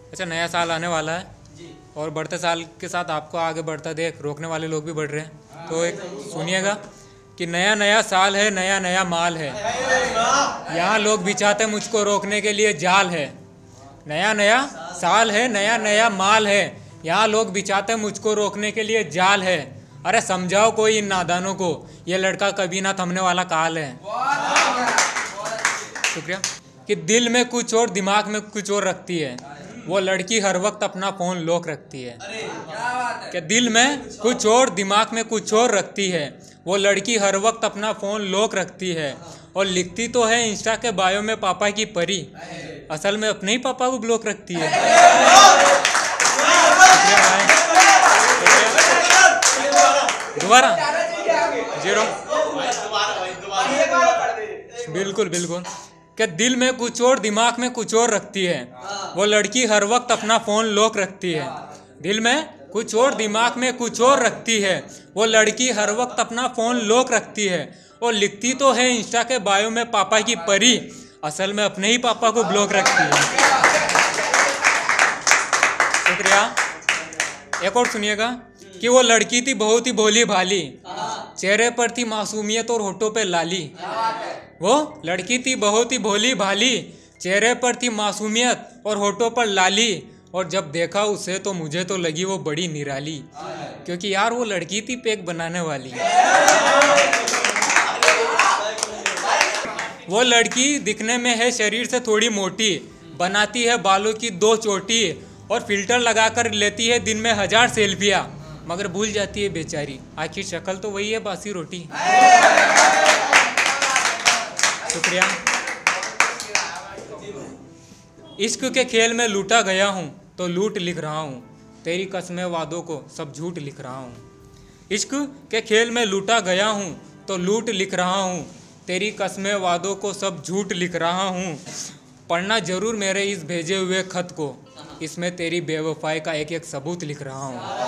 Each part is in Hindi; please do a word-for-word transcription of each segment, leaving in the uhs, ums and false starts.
अच्छा, नया साल आने वाला है और बढ़ते साल के साथ आपको आगे बढ़ता देख रोकने वाले लोग भी बढ़ रहे हैं। तो एक सुनिएगा कि नया नया साल है, नया नया माल है, यहाँ लोग बिछाते मुझको रोकने के लिए जाल है। नया नया साल है, नया नया माल है, यहाँ लोग बिछाते मुझको रोकने के लिए जाल है। अरे समझाओ कोई इन नादानों को, ये लड़का कभी ना थमने वाला काल है। शुक्रिया। कि दिल में कुछ और दिमाग में कुछ और रखती है, वो लड़की हर वक्त अपना फोन लॉक रखती है। कि दिल में कुछ और दिमाग में कुछ और रखती है, वो लड़की हर वक्त अपना फोन लॉक रखती है और लिखती तो है इंस्टा के बायो में पापा की परी, असल में अपने ही पापा को ब्लॉक रखती है। दोबारा जीरो। बिल्कुल बिल्कुल। कि दिल में कुछ और दिमाग में कुछ और रखती है, वो लड़की हर वक्त अपना फोन लॉक रखती है। दिल में कुछ और दिमाग में कुछ और रखती है, वो लड़की हर वक्त अपना फोन लॉक रखती है और लिखती तो है इंस्टा के बायो में पापा की परी, असल में अपने ही पापा को ब्लॉक रखती है। शुक्रिया। एक और सुनिएगा कि वो लड़की थी बहुत ही भोली भाली, चेहरे पर थी मासूमियत और होठों पे लाली। वो लड़की थी बहुत ही भोली भाली, चेहरे पर थी मासूमियत और होठों पर लाली, और जब देखा उसे तो मुझे तो लगी वो बड़ी निराली, क्योंकि यार वो लड़की थी पेक बनाने वाली। वो लड़की दिखने में है शरीर से थोड़ी मोटी, बनाती है बालों की दो चोटी और फिल्टर लगाकर लेती है दिन में हजार सेल्फियाँ, मगर भूल जाती है बेचारी आखिर शक्ल तो वही है बासी रोटी। शुक्रिया। इश्क के खेल में लूटा गया हूँ तो लूट लिख रहा हूँ, तेरी कसमें वादों को सब झूठ लिख रहा हूँ। इश्क के खेल में लूटा गया हूँ तो लूट लिख रहा हूँ, तेरी कसमें वादों को सब झूठ लिख रहा हूँ। पढ़ना जरूर मेरे इस भेजे हुए खत को, इसमें तेरी बेवफाई का एक एक सबूत लिख रहा हूँ।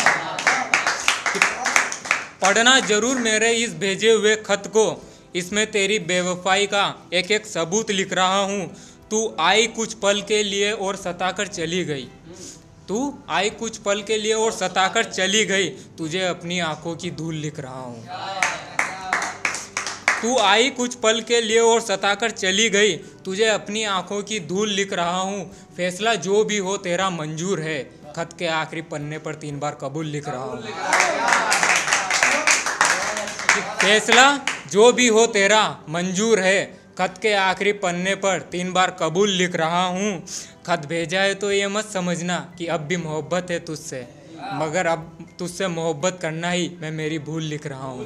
पढ़ना जरूर मेरे इस भेजे हुए खत को, इसमें तेरी बेवफाई का एक एक सबूत लिख रहा हूँ। तू आई कुछ पल के लिए और सताकर चली गई, तू आई कुछ पल के लिए और सताकर चली गई, तुझे अपनी आंखों की धूल लिख रहा हूँ। तू आई कुछ पल के लिए और सताकर चली गई, तुझे अपनी आंखों की धूल लिख रहा हूँ। फैसला जो भी हो तेरा मंजूर है, खत के आखिरी पन्ने पर तीन बार कबूल लिख रहा हूँ। फैसला जो भी हो तेरा मंजूर है, खत के आखिरी पन्ने पर तीन बार कबूल लिख रहा हूँ। खत भेजा है तो ये मत समझना कि अब भी मोहब्बत है तुझसे, मगर अब तुझसे मोहब्बत करना ही मैं मेरी भूल लिख रहा हूँ।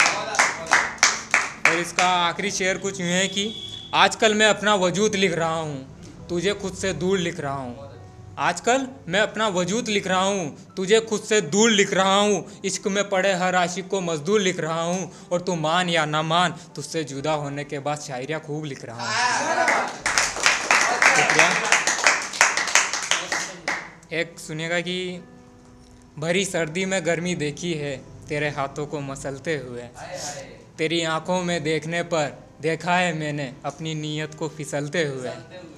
और इसका आखिरी शेर कुछ यूँ है कि आजकल मैं अपना वजूद लिख रहा हूँ, तुझे खुद से दूर लिख रहा हूँ। आजकल मैं अपना वजूद लिख रहा हूँ, तुझे खुद से दूर लिख रहा हूँ। इश्क में पड़े हर आशिक को मजदूर लिख रहा हूँ, और तू मान या ना मान तुझसे जुदा होने के बाद शायरियाँ खूब लिख रहा हूँ। शुक्रिया। एक सुनिएगा कि भरी सर्दी में गर्मी देखी है तेरे हाथों को मसलते हुए, तेरी आंखों में देखने पर देखा है मैंने अपनी नीयत को फिसलते हुए।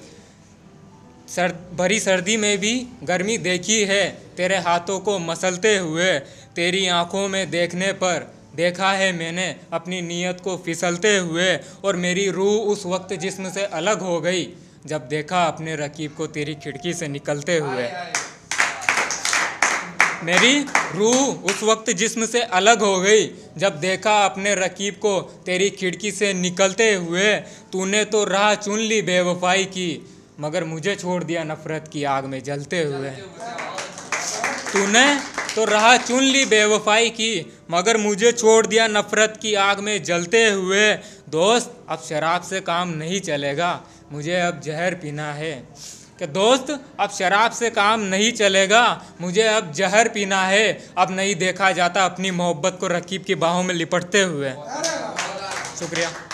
सर भरी सर्दी में भी गर्मी देखी है तेरे हाथों को मसलते हुए, तेरी आंखों में देखने पर देखा है मैंने अपनी नीयत को फिसलते हुए। और मेरी रूह उस वक्त जिस्म से अलग हो गई जब देखा अपने रकीब को तेरी खिड़की से निकलते हुए। मेरी रूह उस वक्त जिस्म से अलग हो गई जब देखा अपने रकीब को तेरी खिड़की से निकलते हुए। तूने तो राह चुन ली बेवफाई की, मगर मुझे छोड़ दिया नफरत की आग में जलते हुए। तूने तो राह चुन ली बेवफाई की, मगर मुझे छोड़ दिया नफरत की आग में जलते हुए। दोस्त अब शराब से काम नहीं चलेगा, मुझे अब जहर पीना है। कि दोस्त अब शराब से काम नहीं चलेगा, मुझे अब जहर पीना है। अब नहीं देखा जाता अपनी मोहब्बत को रकीब की बाहों में लिपटते हुए। शुक्रिया।